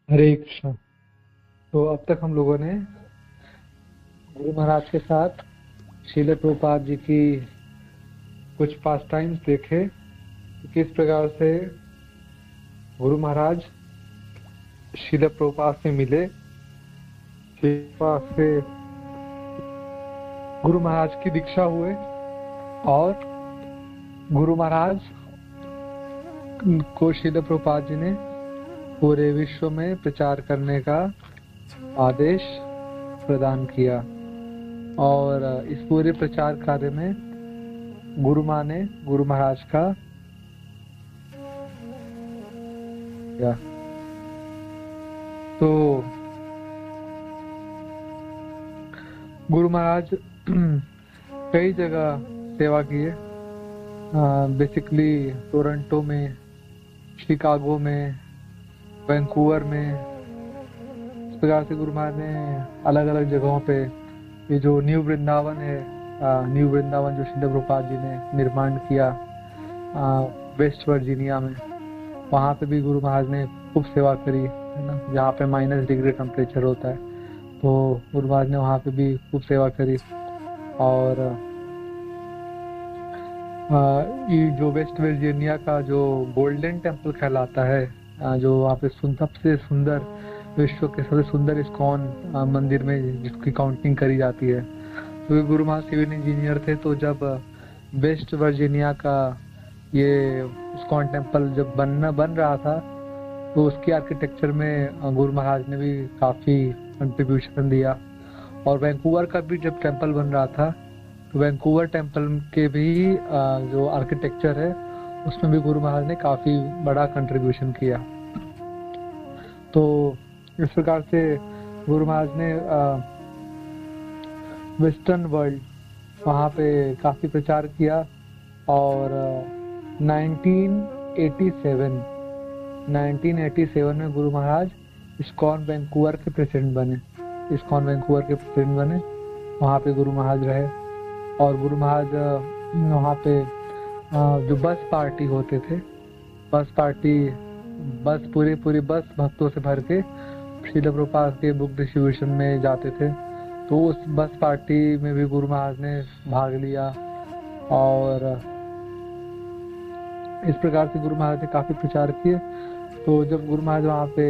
हरे कृष्णा। तो अब तक हम लोगों ने गुरु महाराज के साथ श्रील प्रभुपाद जी की कुछ पास टाइम्स देखे कि किस प्रकार से गुरु महाराज श्रील प्रभुपाद से मिले, श्रील प्रभुपाद से गुरु महाराज की दीक्षा हुए और गुरु महाराज को श्रील प्रभुपाद जी ने पूरे विश्व में प्रचार करने का आदेश प्रदान किया। और इस पूरे प्रचार कार्य में गुरु माँ ने गुरु महाराज का तो गुरु महाराज कई जगह सेवा किए, बेसिकली टोरंटो में, शिकागो में, वैंकूवर में। इस प्रकार से गुरु महाराज ने अलग अलग जगहों पे, ये जो न्यू वृंदावन है, न्यू वृंदावन जो श्रील प्रभुपाद जी ने निर्माण किया वेस्ट वर्जीनिया में, वहाँ पे भी गुरु महाराज ने खूब सेवा करी, है ना, जहाँ पे -डिग्री टेम्परेचर होता है। तो गुरु महाराज ने वहाँ पे भी खूब सेवा करी। और ये जो वेस्ट वर्जीनिया का जो गोल्डन टेम्पल कहलाता है, जो वहाँ पे सबसे सुंदर, विश्व के सबसे सुंदर इस्कॉन मंदिर में जिसकी काउंटिंग करी जाती है, तो गुरु महाराज सिविल इंजीनियर थे। तो जब वेस्ट वर्जीनिया का ये इस्कॉन टेम्पल जब बन रहा था, तो उसकी आर्किटेक्चर में गुरु महाराज ने भी काफ़ी कंट्रीब्यूशन दिया। और वैंकूवर का भी जब टेम्पल बन रहा था, तो वैंकूवर टेम्पल के भी जो आर्किटेक्चर है उसमें भी गुरु महाराज ने काफ़ी बड़ा कंट्रीब्यूशन किया। तो इस प्रकार से गुरु महाराज ने वेस्टर्न वर्ल्ड वहाँ पे काफ़ी प्रचार किया। और 1987 में गुरु महाराज इस्कॉन वैंकूवर के प्रेसिडेंट बने। वहाँ पे गुरु महाराज रहे। और गुरु महाराज वहाँ पे जो बस पार्टी होते थे, बस पूरी बस भक्तों से भर के श्रील प्रभुपाद के बुक डिस्ट्रीब्यूशन में जाते थे। तो उस बस पार्टी में भी गुरु महाराज ने भाग लिया। और इस प्रकार से गुरु महाराज ने काफ़ी प्रचार किए। तो जब गुरु महाराज वहाँ पे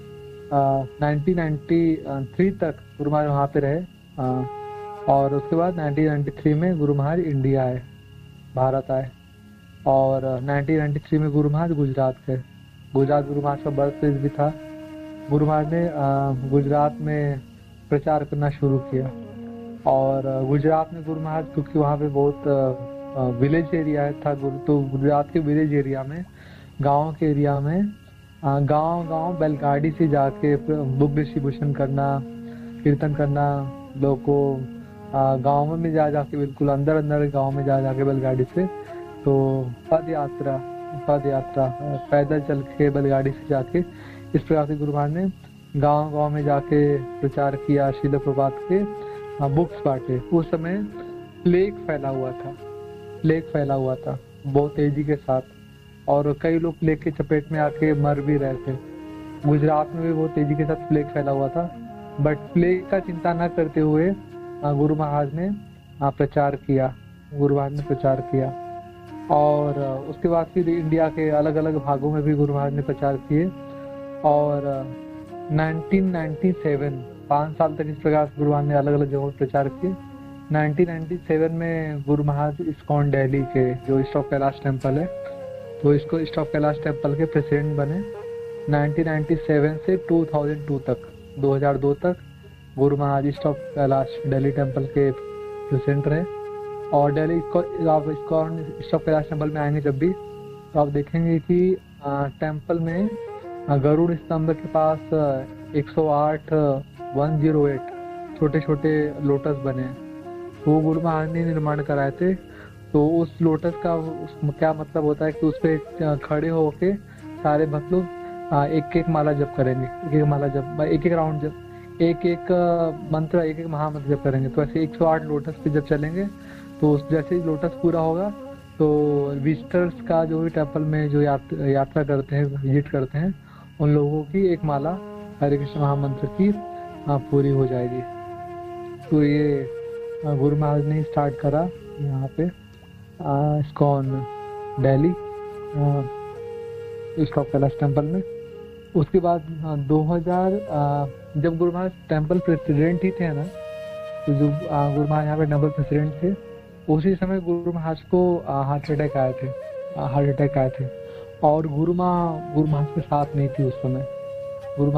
1993 तक गुरु महाराज वहाँ पे रहे, और उसके बाद 1993 में गुरु महाराज इंडिया आए, भारत आए। और 1993 में गुरु महाराज गुजरात गए। गुजरात गुरु महाराज का बर्थ प्लेस भी था। गुरु महाराज ने गुजरात में प्रचार करना शुरू किया। और गुजरात में गुरु महाराज, क्योंकि वहाँ पे बहुत विलेज एरिया था, तो गुजरात के विलेज एरिया में, गाँव के एरिया में, गांव बैलगाड़ी से जाके बुक डिस्ट्रीब्यूशन करना, कीर्तन करना, लोगों को गाँव में जाके, बिल्कुल अंदर गाँव में जाके बैलगाड़ी से, तो पद यात्रा पैदल चल के बैलगाड़ी से जाके, इस प्रकार से गुरु महाराज ने गांव में जाके प्रचार किया, श्रील प्रभुपाद के बुक्स बांटे। उस समय प्लेग फैला हुआ था बहुत तेजी के साथ, और कई लोग प्लेग के चपेट में आके मर भी रहे थे। गुजरात में भी बहुत तेजी के साथ प्लेग फैला हुआ था, बट प्लेग का चिंता न करते हुए गुरु महाराज ने प्रचार किया। और उसके बाद फिर इंडिया के अलग अलग भागों में भी गुरु महाराज ने प्रचार किए। और 1997 5 साल तक इस प्रकार से गुरु महाराज ने अलग अलग जगहों पर प्रचार किए। 1997 में गुरु महाराज इस्कॉन दिल्ली के जो ईस्ट ऑफ कैलाश टेम्पल है, तो इसको ईस्ट ऑफ कैलाश टेम्पल के प्रेसिडेंट बने। 1997 से 2002 तक Guru Maharaj East of Kailash Delhi temple के प्रेसिडेंट रहे। और दिल्ली आप ISKCON East of Kailash temple में आएंगे जब भी, तो आप देखेंगे कि टेम्पल में गरुड़ स्तंभ के पास 108 छोटे छोटे लोटस बने हैं। तो वो गुरु महाराज ने निर्माण कराए थे। तो उस लोटस का क्या मतलब होता है कि उस पर खड़े होके सारे भक्त लोग एक माला जप करेंगे, एक राउंड जप, एक मंत्र, एक महामंत्र जप करेंगे। तो ऐसे 108 लोटस पे जब चलेंगे, तो जैसे ही लोटस पूरा होगा, तो विजिटर्स का जो भी टेम्पल में जो यात्रा करते हैं, विजिट करते हैं, उन लोगों की एक माला हरे कृष्ण महामंत्र की पूरी हो जाएगी। तो ये गुरु महाराज ने स्टार्ट करा यहाँ पे ISKCON Delhi East of Kailash temple में। उसके बाद 2000 जब गुरु महाराज टेम्पल प्रेसिडेंट ही थे ना, तो जो गुरु महाराज यहाँ पे टेम्पल प्रेसिडेंट थे, उसी समय गुरु महाराज को हार्ट अटैक आए थे। और गुरु महाराज के साथ नहीं थी उस समय। गुरु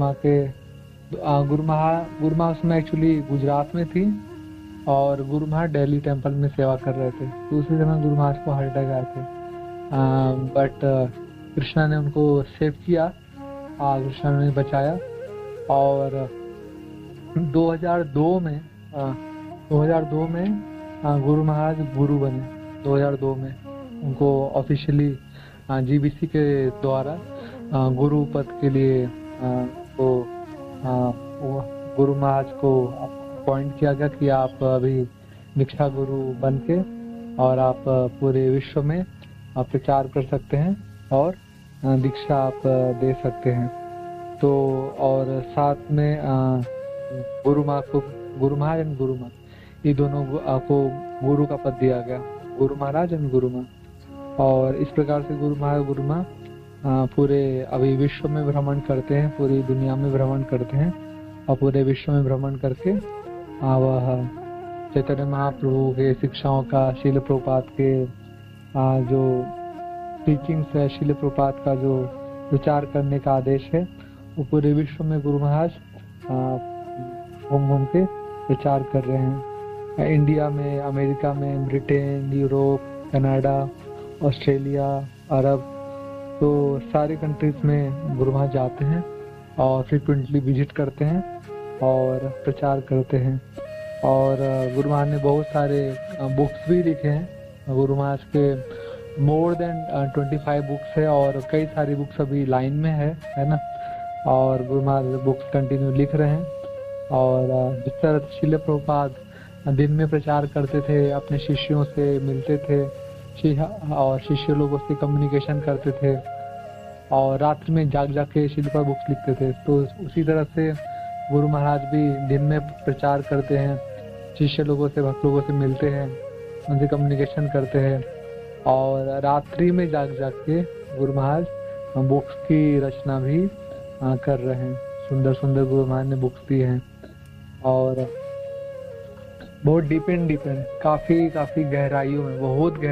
महाराज उसमें एक्चुअली गुजरात में थी और गुरु महाराज दिल्ली टेम्पल में सेवा कर रहे थे। तो उसी समय गुरु महाराज को हार्ट अटैक आए थे, बट कृष्णा ने उनको सेव किया, कृष्णा ने बचाया। और 2002 में गुरु महाराज गुरु बने। 2002 में उनको ऑफिशियली जीबीसी के द्वारा गुरु पद के लिए गुरु महाराज को अपॉइंट किया गया कि आप अभी दीक्षा गुरु बन के और आप पूरे विश्व में प्रचार कर सकते हैं और दीक्षा आप दे सकते हैं। तो और साथ में गुरु महाराज एंड गुरु माँ, ये दोनों को गुरु का पद दिया गया, गुरु महाराज एंड गुरु माँ। और इस प्रकार से गुरु महाराज गुरु माँ पूरे अभी विश्व में भ्रमण करते हैं, पूरी दुनिया में भ्रमण करते हैं और पूरे विश्व में भ्रमण करके वह चैतन्य महाप्रभु के शिक्षाओं का, शील प्रभुपाद के जो टीचिंग्स है, शील प्रभुपाद का जो विचार करने का आदेश है, वो पूरे विश्व में गुरु महाराज घूम के विचार कर रहे हैं। इंडिया में, अमेरिका में, Britain, Europe, Canada, Australia, Arab, तो सारे कंट्रीज में गुरु महाराज जाते हैं और फ्रिक्वेंटली विजिट करते हैं और प्रचार करते हैं। और गुरु महाराज ने बहुत सारे बुक्स भी लिखे हैं। गुरु महाराज के मोर देन 25 बुक्स है और कई सारी बुक्स अभी लाइन में है ना। और गुरु महाराज बुक्स कंटिन्यू लिख रहे हैं। और जिस तरह शील प्रभुपाद दिन में प्रचार करते थे, अपने शिष्यों से मिलते थे और शिष्य लोगों से कम्युनिकेशन करते थे और रात्रि में जाग के शील प्रभुपाद बुक्स लिखते थे, तो उसी तरह से गुरु महाराज भी दिन में प्रचार करते हैं, शिष्य लोगों से, भक्त लोगों से मिलते हैं, उनसे कम्युनिकेशन करते हैं और रात्रि में जाग के गुरु महाराज बुक्स की रचना भी कर रहे हैं। सुंदर सुंदर गुरु महाराज ने बुक्स दी हैं और बहुत डिपेंड काफी गहराइयों में,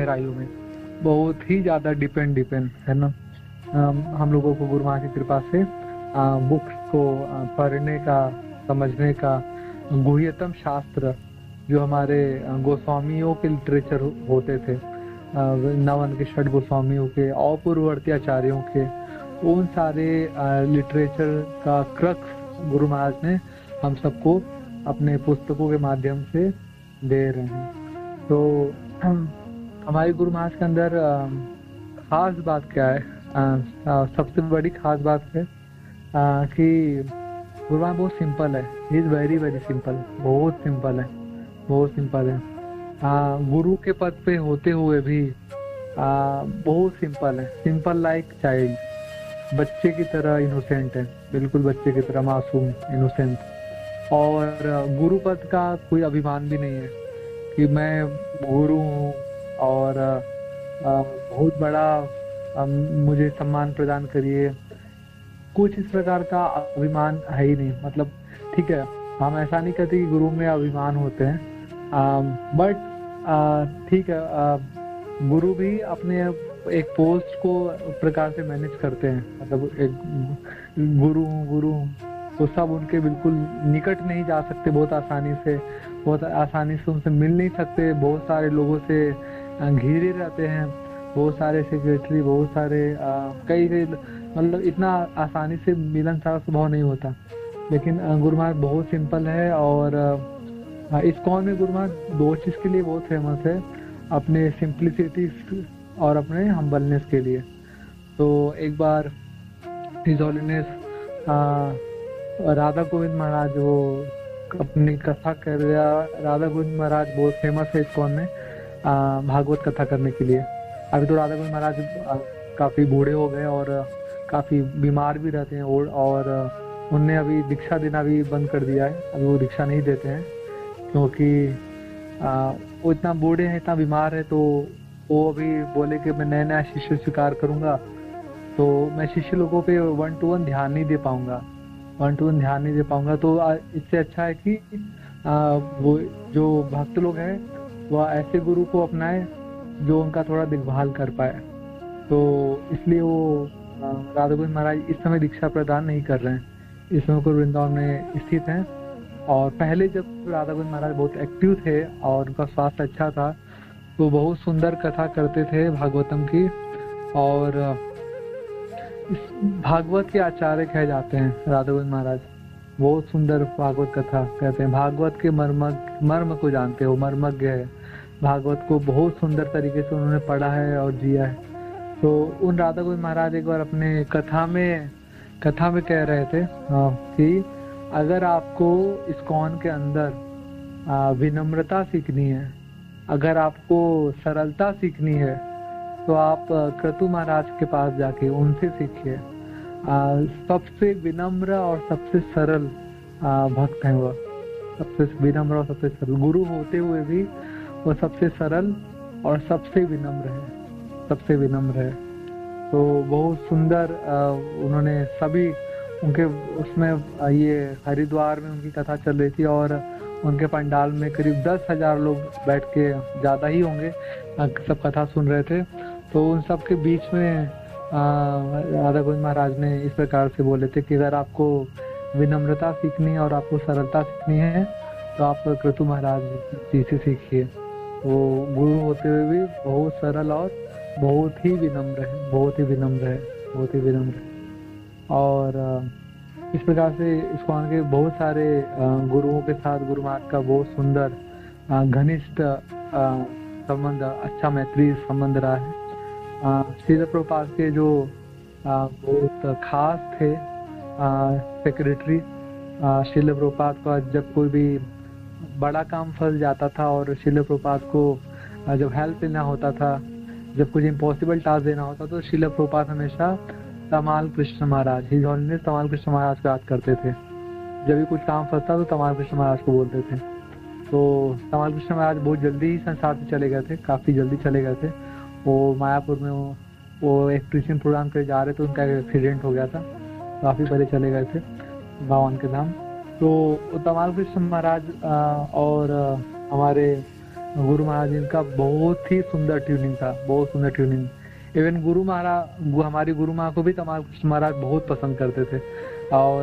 बहुत ही ज्यादा डिपेंड है ना। हम लोगों को गुरु महाराज की कृपा से बुक्स को पढ़ने का, समझने का, गुह्यतम शास्त्र जो हमारे गोस्वामियों के लिटरेचर होते थे, नवन के, षट गोस्वामियों के और पूर्ववर्ती आचार्यों के, उन सारे लिटरेचर का क्रक्स गुरु महाराज ने हम सबको अपने पुस्तकों के माध्यम से दे रहे हैं। तो हमारे गुरु महाराज के अंदर खास बात क्या है? सबसे बड़ी खास बात है कि गुरु महाराज बहुत सिंपल है। ही इज वेरी सिंपल, बहुत सिंपल है। गुरु के पद पे होते हुए भी बहुत सिंपल है, सिंपल लाइक चाइल्ड, बच्चे की तरह इनोसेंट है, बिल्कुल बच्चे की तरह मासूम, इनोसेंट। और गुरु पद का कोई अभिमान भी नहीं है कि मैं गुरु हूँ और बहुत बड़ा मुझे सम्मान प्रदान करिए, कुछ इस प्रकार का अभिमान है ही नहीं। मतलब ठीक है, हम ऐसा नहीं कहते कि गुरु में अभिमान होते हैं, बट ठीक है, गुरु भी अपने एक पोस्ट को प्रकार से मैनेज करते हैं। मतलब एक गुरु तो सब उनके बिल्कुल निकट नहीं जा सकते, बहुत आसानी से उनसे मिल नहीं सकते, बहुत सारे लोगों से घिरे रहते हैं, बहुत सारे सेक्रेटरी, बहुत सारे कई मतलब इतना आसानी से मिलनसार स्वभाव नहीं होता। लेकिन गुरु महाराज बहुत सिंपल है। और इस्कॉन में गुरु महाराज दो चीज के लिए बहुत फेमस है, अपने सिंप्लिसिटी और अपने हम्बलनेस के लिए। तो एक बार हिज होलीनेस राधा गोविंद महाराज वो अपनी कथा कर रहा। राधा गोविंद महाराज बहुत फेमस है इस्कॉन में भागवत कथा करने के लिए। अभी तो राधा गोविंद महाराज काफी बूढ़े हो गए और काफी बीमार भी रहते हैं और उनने अभी दीक्षा देना भी बंद कर दिया है, अभी वो दीक्षा नहीं देते हैं, क्योंकि वो इतना बूढ़े हैं, इतना बीमार है, तो वो अभी बोले कि मैं नया नया शिष्य स्वीकार करूंगा, तो मैं शिष्य लोगों पे 1-to-1 ध्यान नहीं दे पाऊंगा, 1-to-1 ध्यान नहीं दे पाऊंगा। तो इससे अच्छा है कि वो जो भक्त लोग हैं वह ऐसे गुरु को अपनाए जो उनका थोड़ा देखभाल कर पाए। तो इसलिए वो राधा गोविंद महाराज इस समय दीक्षा प्रदान नहीं कर रहे हैं, इस समय को वृंदावन में स्थित हैं। और पहले जब राधा गोविंद महाराज बहुत एक्टिव थे और उनका स्वास्थ्य अच्छा था, तो बहुत सुंदर कथा करते थे भागवतम की, और इस भागवत के आचार्य कहे जाते हैं राधा गोविंद महाराज। बहुत सुंदर भागवत कथा कहते हैं, भागवत के मर्म को जानते हो, मर्मज्ञ है, भागवत को बहुत सुंदर तरीके से उन्होंने पढ़ा है और जिया है। तो उन राधा गोविंद महाराज एक बार अपने कथा में कह रहे थे कि अगर आपको इस्कॉन के अंदर विनम्रता सीखनी है, अगर आपको सरलता सीखनी है, तो आप क्रतु महाराज के पास जाके उनसे सीखिए। सबसे विनम्र और सबसे सरल भक्त हैं वह, सबसे विनम्र और सबसे सरल गुरु होते हुए भी वो सबसे सरल और सबसे विनम्र है। तो बहुत सुंदर उन्होंने सभी उनके उसमें ये हरिद्वार में उनकी कथा चल रही थी, और उनके पंडाल में करीब 10,000 लोग बैठ के, ज़्यादा ही होंगे, सब कथा सुन रहे थे। तो उन सब के बीच में राधा गोविंद महाराज ने इस प्रकार से बोले थे कि अगर आपको विनम्रता सीखनी है और आपको सरलता सीखनी है, तो आप क्रतु महाराज जी से सीखिए। वो गुरु होते हुए भी बहुत सरल और बहुत ही विनम्र है। और इस प्रकार से इस्कॉन के बहुत सारे गुरुओं के साथ गुरु महाराज का बहुत सुंदर घनिष्ठ संबंध, अच्छा मैत्री संबंध रहा है। श्रील प्रभुपाद के जो बहुत खास थे सेक्रेटरी, श्रील प्रभुपाद का जब कोई भी बड़ा काम फंस जाता था और श्रील प्रभुपाद को जब हेल्प लेना होता था, जब कुछ इम्पॉसिबल टास्क देना होता, तो श्रील प्रभुपाद हमेशा तमाल कृष्ण महाराज, हिज होलीनेस तमाल कृष्ण महाराज को याद करते थे। जब भी कुछ काम फंसता तो तमाल कृष्ण महाराज को बोलते थे। तो तमाल कृष्ण महाराज बहुत जल्दी ही संसार से चले गए थे, काफ़ी जल्दी चले गए थे। वो मायापुर में वो एक टीचिंग प्रोग्राम पे जा रहे थे, उनका एक्सीडेंट हो गया था, काफ़ी पहले चले गए थे भगवान के धाम। तो तमाल कृष्ण महाराज और हमारे गुरु महाराज, इनका बहुत ही सुंदर ट्यूनिंग था, बहुत सुंदर ट्यूनिंग। इवन गुरु महाराज, हमारी गुरु माँ को भी तमाल कृष्ण महाराज बहुत पसंद करते थे, और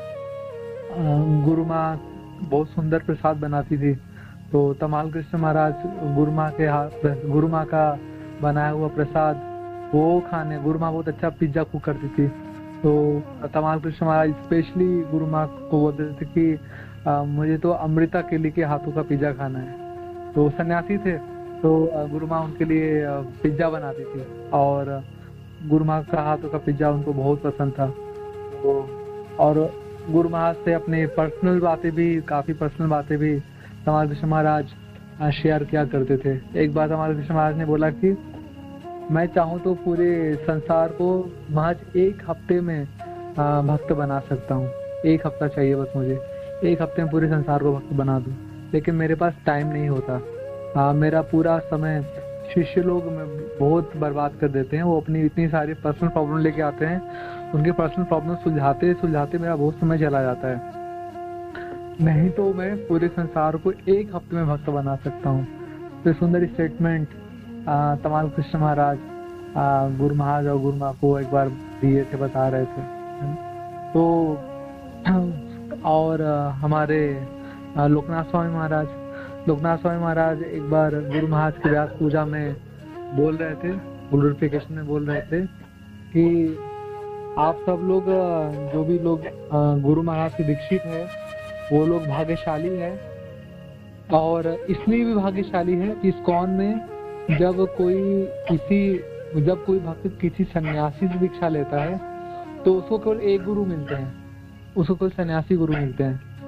गुरु माँ बहुत सुंदर प्रसाद बनाती थी। तो तमाल कृष्ण महाराज गुरु माँ का बनाया हुआ प्रसाद वो खाने, गुरु माँ बहुत अच्छा पिज्जा कुक करती थी। तो तमाल कृष्ण महाराज स्पेशली गुरु माँ को बोलते थे कि मुझे तो अमृता केली के हाथों का पिज्जा खाना है। तो सन्यासी थे, तो गुरु माँ उनके लिए पिज्जा बनाती थी, और गुरु माँ का हाथों का पिज्जा उनको बहुत पसंद था। तो और गुरु महाराज से अपने पर्सनल बातें भी, काफ़ी पर्सनल बातें भी तमाल कृष्ण महाराज शेयर किया करते थे। एक बार तमाल कृष्ण महाराज ने बोला कि मैं चाहूँ तो पूरे संसार को महज 1 हफ्ते में भक्त बना सकता हूँ, 1 हफ्ता चाहिए बस मुझे, 1 हफ्ते में पूरे संसार को भक्त बना दूँ, लेकिन मेरे पास टाइम नहीं होता। मेरा पूरा समय शिष्य लोग बहुत बर्बाद कर देते हैं, वो अपनी इतनी सारी पर्सनल प्रॉब्लम लेके आते हैं, उनके पर्सनल प्रॉब्लम सुलझाते मेरा बहुत समय चला जाता है, नहीं तो मैं पूरे संसार को 1 हफ्ते में भक्त बना सकता हूँ। तो सुंदर स्टेटमेंट तमाल कृष्ण महाराज गुरु महाराज और गुरु माँ को एक बार दिए थे, बता रहे थे। तो और हमारे लोकनाथ स्वामी महाराज एक बार गुरु महाराज की व्यास पूजा में बोल रहे थे, ग्लोरिफिकेशन में बोल रहे थे कि आप सब लोग, जो भी लोग गुरु महाराज के दीक्षित है, वो लोग भाग्यशाली है, और इसलिए भी भाग्यशाली है कि इस्कॉन में जब कोई भक्त किसी सन्यासी से दीक्षा लेता है, तो उसको केवल एक गुरु मिलते हैं, उसको केवल सन्यासी गुरु मिलते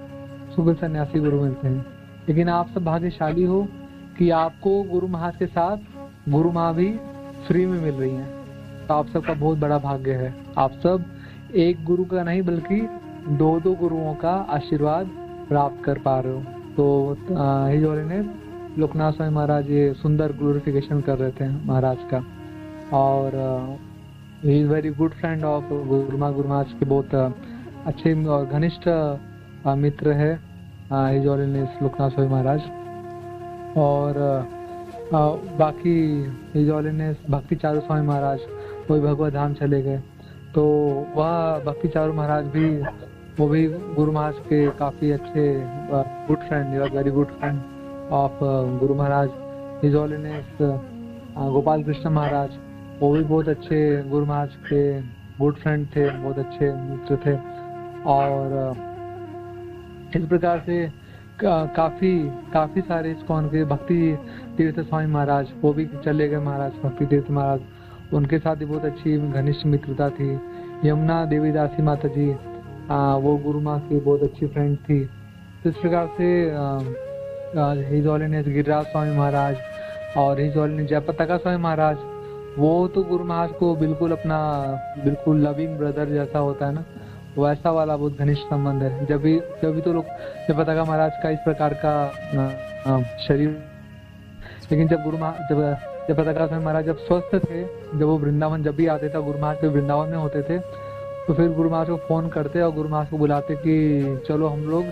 हैं। लेकिन आप सब भाग्यशाली हो कि आपको गुरु महाराज के साथ गुरु माँ भी फ्री में मिल रही हैं। तो आप सबका बहुत बड़ा भाग्य है। आप सब एक गुरु का नहीं बल्कि दो दो गुरुओं का आशीर्वाद प्राप्त कर पा रहे हो। तो हिज होलीनेस लोकनाथ स्वामी महाराज ये सुंदर ग्लोरिफिकेशन कर रहे थे महाराज का। और he is very good friend of Guru Maharaj के, बहुत अच्छे और घनिष्ठ मित्र है हिज होलीनेस लोकनाथ स्वामी महाराज। और बाकी हिज होलीनेस भक्ति चारू स्वामी महाराज वो भगवत धाम चले गए। तो वह भक्ति चारू महाराज भी, वो भी गुरु महाराज के काफी अच्छे good friend, very good friend of Guru Maharaj. His holiness Gopal Krishna Maharaj वो भी बहुत अच्छे गुरु महाराज के गुड फ्रेंड थे, बहुत अच्छे मित्र थे। और इस प्रकार से काफी सारे इस्कॉन के भक्ति तीर्थ स्वामी महाराज वो भी चले गए महाराज, भक्ति तीर्थ महाराज, उनके साथ भी बहुत अच्छी घनिष्ठ मित्रता थी। यमुना देवी दासी माता जी वो गुरु माँ की बहुत अच्छी फ्रेंड थी। तो इस प्रकार से हिज होलीनेस गिरिराज स्वामी महाराज और हिज होलीनेस जयपताका स्वामी महाराज, वो तो गुरु महाराज को बिल्कुल अपना बिल्कुल लविंग ब्रदर जैसा होता है ना, वैसा वाला बहुत घनिष्ठ संबंध है। जब भी तो लोग जयपताका महाराज का इस प्रकार का शरीर, लेकिन जब जयपताका स्वामी महाराज जब स्वस्थ थे, जब वो वृंदावन जब भी आते थे, गुरु महाराज के वृंदावन में होते थे, तो फिर गुरु महाराज को फोन करते और गुरु महाराज को बुलाते कि चलो हम लोग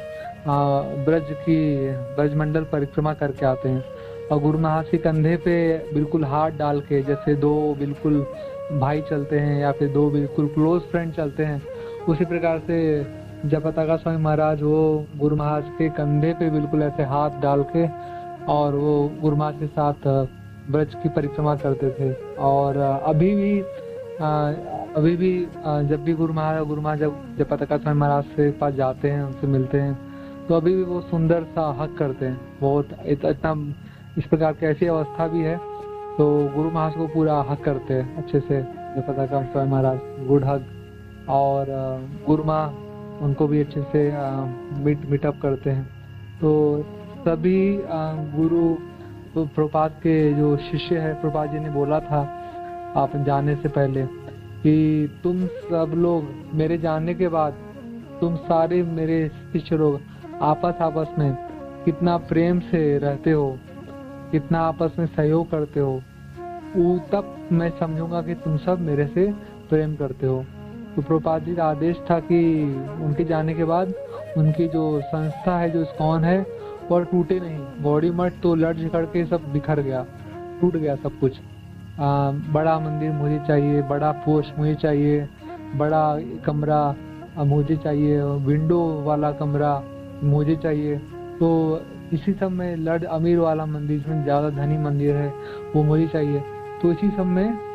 ब्रजमंडल परिक्रमा करके आते हैं। और गुरु महाराज के कंधे पे बिल्कुल हाथ डाल के, जैसे दो बिल्कुल भाई चलते हैं या फिर दो बिल्कुल क्लोज फ्रेंड चलते हैं, उसी प्रकार से जयपताका स्वामी महाराज वो गुरु महाराज के कंधे पे बिल्कुल ऐसे हाथ डाल के और वो गुरु महाराज के साथ ब्रज की परिक्रमा करते थे। और अभी भी जब भी गुरु महाराज जब जयपताका स्वामी महाराज के पास जाते हैं, उनसे मिलते हैं, तो अभी भी वो सुंदर सा हक करते हैं, बहुत इतना इस प्रकार की ऐसी अवस्था भी है। तो गुरु महाराज को पूरा हक करते हैं अच्छे से जयपताका स्वामी महाराज, गुड हक। और गुरु माँ उनको भी अच्छे से मीटअप करते हैं। तो सभी गुरु प्रभुपाद के जो शिष्य है, प्रभुपाद जी ने बोला था आप जाने से पहले कि तुम सब लोग मेरे जाने के बाद तुम सारे मेरे शिष्य लोग आपस में कितना प्रेम से रहते हो, कितना आपस में सहयोग करते हो, तब मैं समझूंगा कि तुम सब मेरे से प्रेम करते हो। तो प्रभुपाद जी का आदेश था कि उनके जाने के बाद उनकी जो संस्था है, जो इस्कॉन है, और टूटे नहीं। गौड़ी मठ तो लड़ झगड़ के सब बिखर गया, टूट गया सब कुछ। बड़ा मंदिर मुझे चाहिए, बड़ा पोर्श मुझे चाहिए, बड़ा कमरा मुझे चाहिए, विंडो वाला कमरा मुझे चाहिए। तो इसी सब में लड़ अमीर वाला मंदिर, जिसमें ज्यादा धनी मंदिर है, वो मुझे चाहिए। तो इसी सब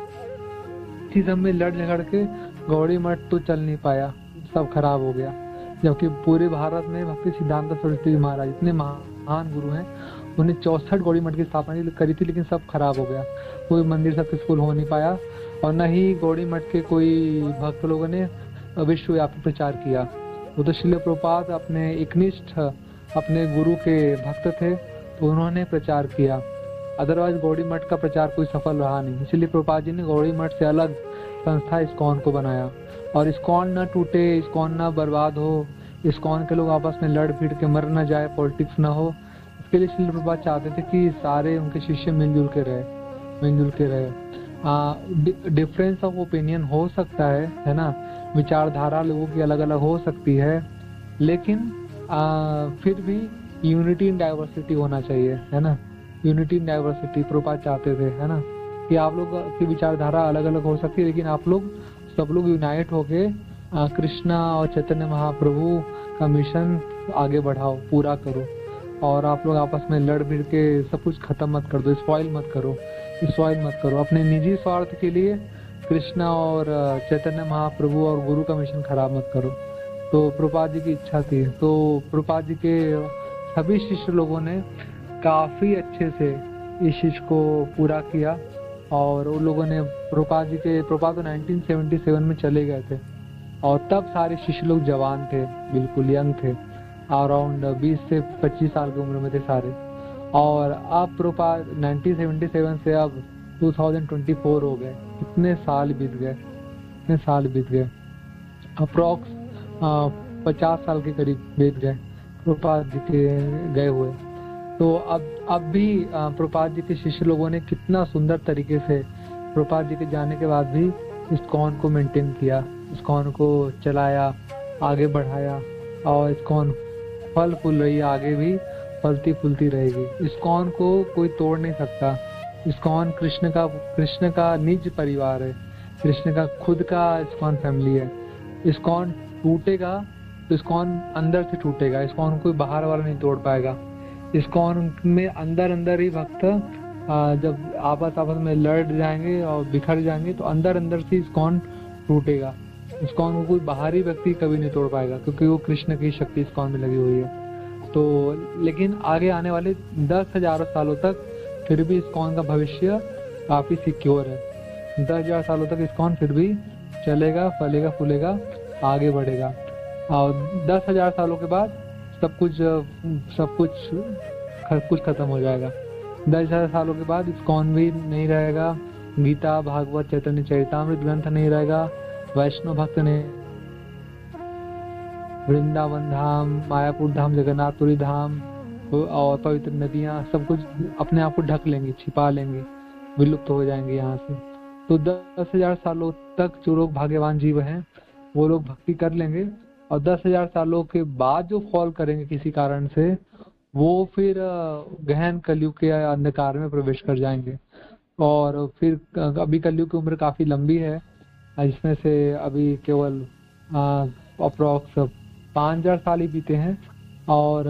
में लड़ झगड़ के गौड़ी मठ तो चल नहीं पाया, सब खराब हो गया। जबकि पूरे भारत में भक्ति सिद्धांत सरस्वती महाराज इतने महान गुरु हैं, उन्हें 64 गौड़ी मठ की स्थापना करी थी, लेकिन सब खराब हो गया, कोई मंदिर सक्सेसफुल हो नहीं पाया। और न ही गौड़ी मठ के कोई भक्त लोगों ने विश्वव्यापी प्रचार किया। वो तो श्रील प्रभुपाद अपने एकनिष्ठ अपने गुरु के भक्त थे, तो उन्होंने प्रचार किया। अदरवाइज गौड़ी मठ का प्रचार कोई सफल रहा नहीं। इसलिए प्रभुपाद जी ने गौड़ी मठ से अलग संस्था इस्कॉन को बनाया। और इस्कॉन न टूटे, इस्कॉन न बर्बाद हो, इस्कॉन के लोग आपस में लड़ भिड़ के मर न जाए, पॉलिटिक्स न हो, इसके लिए श्रील प्रभुपाद चाहते थे कि सारे उनके शिष्य मिलजुल के रहे। डिफरेंस ऑफ ओपिनियन हो सकता है ना, विचारधारा लोगों की अलग अलग हो सकती है, लेकिन फिर भी यूनिटी इन डाइवर्सिटी होना चाहिए, है ना। यूनिटी इन डाइवर्सिटी प्रभुपाद चाहते थे, है ना, कि आप लोग की विचारधारा अलग अलग हो सकती है, लेकिन आप लोग सब लोग यूनाइट होके कृष्णा और चैतन्य महाप्रभु का मिशन आगे बढ़ाओ, पूरा करो। और आप लोग आपस में लड़ भिड़ के सब कुछ खत्म मत कर दो, स्पॉइल मत करो अपने निजी स्वार्थ के लिए। कृष्णा और चैतन्य महाप्रभु और गुरु का मिशन खराब मत करो। तो प्रभुपाद जी की इच्छा थी। तो प्रभुपाद जी के सभी शिष्य लोगों ने काफी अच्छे से इस चीज को पूरा किया। और उन लोगों ने प्रभुपाद तो 1977 में चले गए थे, और तब सारे शिष्य लोग जवान थे, बिल्कुल यंग थे, अराउंड 20 से 25 साल की उम्र में थे सारे। और अब प्रभुपाद 1977 से अब 2024 हो गए, कितने साल बीत गए। अप्रॉक्स 50 साल के करीब बीत गए प्रभुपाद जी के गए हुए। तो अब भी प्रभुपाद जी के शिष्य लोगों ने कितना सुंदर तरीके से प्रभुपाद जी के जाने के बाद भी इस्कॉन को मेंटेन किया, इस्कॉन को चलाया, आगे बढ़ाया, और इस्कॉन फल फूल रही है, आगे भी फलती फूलती रहेगी। इस्कॉन को कोई तोड़ नहीं सकता। इस्कॉन कृष्ण का निज परिवार है, कृष्ण का खुद का इस्कॉन फैमिली है। इस्कॉन टूटेगा तो इस्कॉन अंदर से टूटेगा, इस्कॉन कोई बाहर वाला नहीं तोड़ पाएगा। इस्कॉन में अंदर अंदर ही भक्त जब आपस में लड़ जाएंगे और बिखर जाएंगे तो अंदर अंदर से इस्कॉन टूटेगा। इस्कॉन को कोई बाहरी व्यक्ति कभी नहीं तोड़ पाएगा, क्योंकि वो कृष्ण की शक्ति इस्कॉन में लगी हुई है। तो लेकिन आगे आने वाले 10,000 सालों तक फिर भी इस्कॉन का भविष्य काफी सिक्योर है। 10,000 सालों तक इस्कॉन फिर भी चलेगा, फलेगा, फूलेगा, आगे बढ़ेगा। और 10,000 सालों के बाद सब कुछ खत्म हो जाएगा। 10,000 सालों के बाद इस्कॉन भी नहीं रहेगा, गीता, भागवत, चैतन्य चरितामृत ग्रंथ नहीं रहेगा, वैष्णव भक्त नहीं, वृंदावन धाम, मायापुर धाम, जगन्नाथपुरी धाम और पवित्र नदियां सब कुछ अपने आप को ढक लेंगी, छिपा लेंगी, विलुप्त हो जाएंगे यहाँ से। तो 10,000 सालों तक जो लोग भाग्यवान जीव हैं वो लोग भक्ति कर लेंगे, और 10,000 सालों के बाद जो फॉल करेंगे किसी कारण से, वो फिर गहन कलयुग के अंधकार में प्रवेश कर जाएंगे। और फिर अभी कलयुग की उम्र काफी लंबी है, जिसमें से अभी केवल अप्रोक्स 5,000 साल ही बीते हैं, और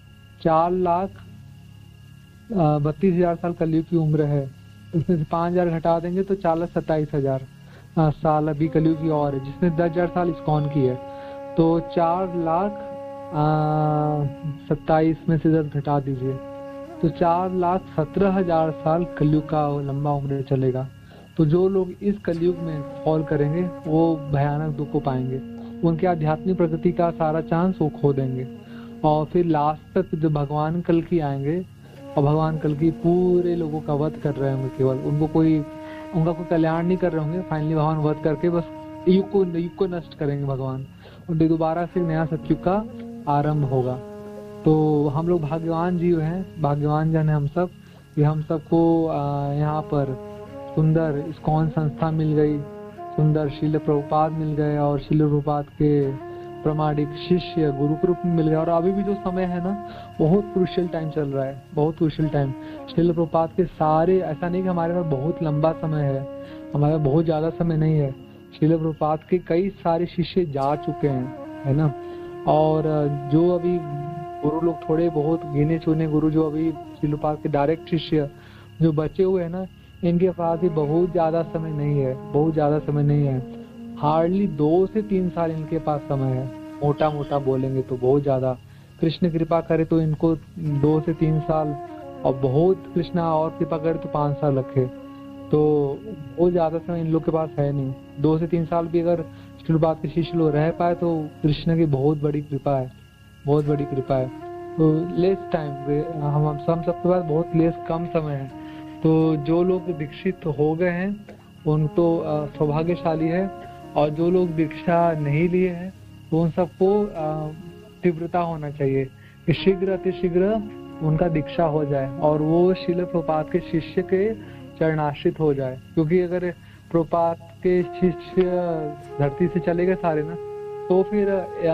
4,32,000 साल कलयुग की उम्र है। उसमें से 5,000 घटा देंगे तो 4,27,000 साल अभी कलयुग की और है, जिसमें 10,000 साल इस्कॉन की है। तो 4,27,000 में से 10 घटा दीजिए तो 4,17,000 साल कलयुग का लंबा उम्र चलेगा। तो जो लोग इस कलयुग में फॉल करेंगे वो भयानक दुख को पाएंगे, उनके आध्यात्मिक प्रगति का सारा चांस वो खो देंगे। और फिर लास्ट तक जब भगवान कल की आएंगे और भगवान कल की पूरे लोगों का वध कर रहे होंगे, केवल उनका कोई कल्याण नहीं कर रहे होंगे, फाइनली भगवान वध करके बस युग को नष्ट करेंगे भगवान, और दोबारा से नया सतयुग का आरंभ होगा। तो हम लोग भाग्यवान जीव हैं, भाग्यवान जन है हम सब, कि हम सबको यहाँ पर सुंदर इस्कॉन संस्था मिल गई, सुंदर शील प्रभुपाद मिल गए, और शील प्रभुपाद के प्रामाणिक शिष्य गुरु के रूप में मिल गए। और अभी भी जो समय है ना, बहुत क्रूशियल टाइम चल रहा है, बहुत क्रूशियल टाइम। शील प्रभुपाद के सारे, ऐसा नहीं कि हमारे पास बहुत लंबा समय है, हमारे पास बहुत ज्यादा समय नहीं है। शील प्रभुपाद के कई सारे शिष्य जा चुके हैं, है ना। और जो अभी गुरु लोग थोड़े बहुत गिने चुने गुरु जो अभी शील प्रभुपाद के डायरेक्ट शिष्य जो बचे हुए हैं ना, इनके पास भी बहुत ज्यादा समय नहीं है, बहुत ज्यादा समय नहीं है। हार्डली 2 से 3 साल इनके पास समय है, मोटा मोटा बोलेंगे तो बहुत ज्यादा। कृष्ण कृपा करे तो इनको 2 से 3 साल, और बहुत कृष्णा और कृपा करे तो 5 साल रखे। तो बहुत ज्यादा समय इन लोग के पास है नहीं। 2 से 3 साल भी अगर शील प्रभुपाद के शिष्य लोग रह पाए तो कृष्ण की बहुत बड़ी कृपा है, बहुत बड़ी कृपा है। तो लेस टाइम, हम सबके पास बहुत लेस कम समय है। तो जो लोग दीक्षित हो गए हैं उन तो सौभाग्यशाली है, और जो लोग दीक्षा नहीं लिए हैं तो उन सबको तीव्रता होना चाहिए कि शीघ्र अतिशीघ्र उनका दीक्षा हो जाए और वो शील प्रभुपाद के शिष्य के चरणाश्रित हो जाए। क्योंकि अगर प्रभुपाद के शिष्य धरती से चले गए सारे ना, तो फिर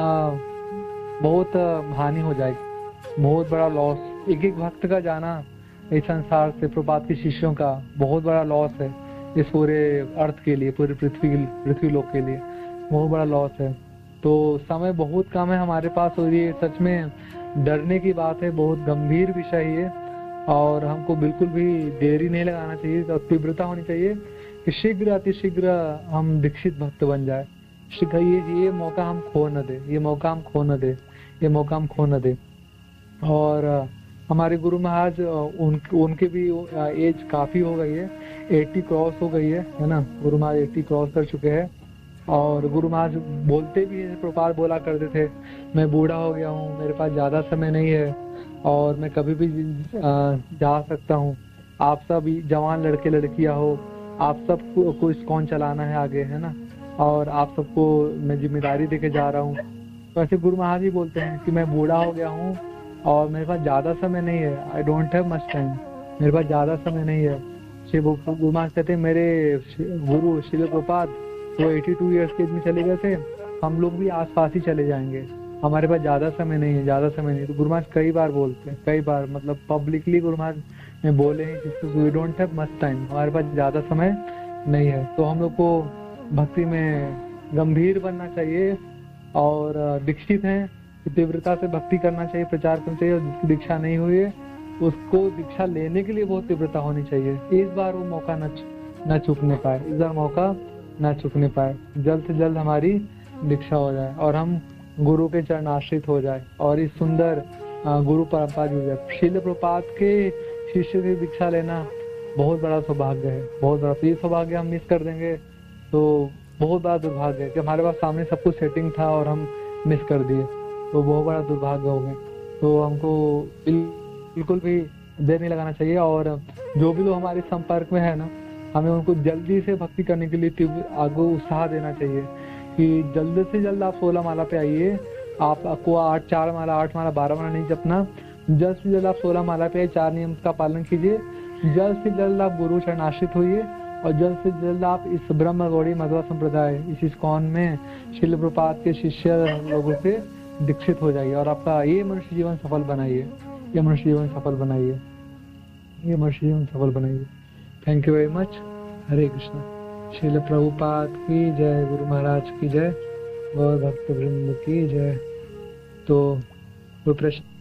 बहुत हानि हो जाएगी, बहुत बड़ा लॉस। एक एक भक्त का जाना इस संसार से, प्रभुपाद के शिष्यों का बहुत बड़ा लॉस है इस पूरे अर्थ के लिए, पूरे पृथ्वी लोक के लिए बहुत बड़ा लॉस है। तो समय बहुत कम है हमारे पास, और ये सच में डरने की बात है, बहुत गंभीर विषय है। और हमको बिल्कुल भी देरी नहीं लगाना चाहिए, और तीव्रता होनी चाहिए कि शीघ्र अतिशीघ्र हम दीक्षित भक्त बन जाए। शीघ्र ये मौका हम खो न दे, ये मौका हम खो न दे, ये मौका हम खो न दे। और हमारे गुरु महाराज उनके भी एज काफी हो गई है, 80 क्रॉस हो गई है ना। गुरु महाराज 80 क्रॉस कर चुके हैं। और गुरु महाराज बोलते भी है, प्रभुपाद बोला करते थे, मैं बूढ़ा हो गया हूँ, मेरे पास ज्यादा समय नहीं है और मैं कभी भी जा सकता हूँ। आप सब जवान लड़के लड़कियां हो, आप सबको इस्कॉन चलाना है आगे, है ना। और आप सबको मैं जिम्मेदारी देके जा रहा हूँ तो ऐसे गुरु महाराज ही बोलते हैं कि मैं बूढ़ा हो गया हूँ और मेरे पास ज़्यादा समय नहीं है, I don't have much time, मेरे पास ज़्यादा समय नहीं है। श्री गुरु महाराज कहते हैं मेरे गुरु श्रील प्रभुपाद वो 82 ईयर्स के एज में चले गए थे, हम लोग भी आसपास ही चले जाएंगे, हमारे पास ज़्यादा समय नहीं है, ज़्यादा समय नहीं। तो गुरु महाराज कई बार बोलते हैं, कई बार मतलब पब्लिकली गुरु महाराज ने बोले हैं कि we don't have much time, हमारे पास ज़्यादा समय नहीं है। तो हम लोग को भक्ति में गंभीर बनना चाहिए और दीक्षित हैं तीव्रता से भक्ति करना चाहिए, प्रचार करना चाहिए। और जिसकी दीक्षा नहीं हुई है उसको दीक्षा लेने के लिए बहुत तीव्रता होनी चाहिए। इस बार वो मौका न चूकने पाए, इस बार मौका न चूकने पाए, जल्द से जल्द हमारी दीक्षा हो जाए और हम गुरु के चरणाश्रित हो जाए और इस सुंदर गुरु परंपरा जुड़ जाए। श्रील प्रभुपाद के शिष्य से दीक्षा लेना बहुत बड़ा सौभाग्य है, बहुत बड़ा। तो ये सौभाग्य हम मिस कर देंगे तो बहुत बड़ा दुर्भाग्य है कि हमारे पास सामने सब कुछ सेटिंग था और हम मिस कर दिए, तो बहुत बड़ा दुर्भाग्य हो गया। तो हमको बिल्कुल भी देर नहीं लगाना चाहिए और जो भी लोग हमारे संपर्क में है ना, हमें उनको जल्दी से भक्ति करने के लिए आगे उत्साह देना चाहिए कि जल्द से जल्द आप 16 माला पे आइए। आपको 4 माला 8 माला 12 माला नहीं जपना, जल्द से जल्द आप 16 माला पे 4 नियम का पालन कीजिए, जल्द से जल्द आप गुरु चरणाश्रित होइए और जल्द से जल्द आप इस ब्रह्म गौड़ी मध्वा संप्रदाय इस इस्कॉन में श्रील प्रभुपाद के शिष्य लोगों से दीक्षित हो जाइए और आपका ये मनुष्य जीवन सफल बनाइए, ये मनुष्य जीवन सफल बनाइए, ये मनुष्य जीवन सफल बनाइए। Thank you very much. Hare Krishna. Srila Prabhupada की जय, गुरु महाराज की जय, गौर भक्त वृंद की जय। तो कोई प्रश्न?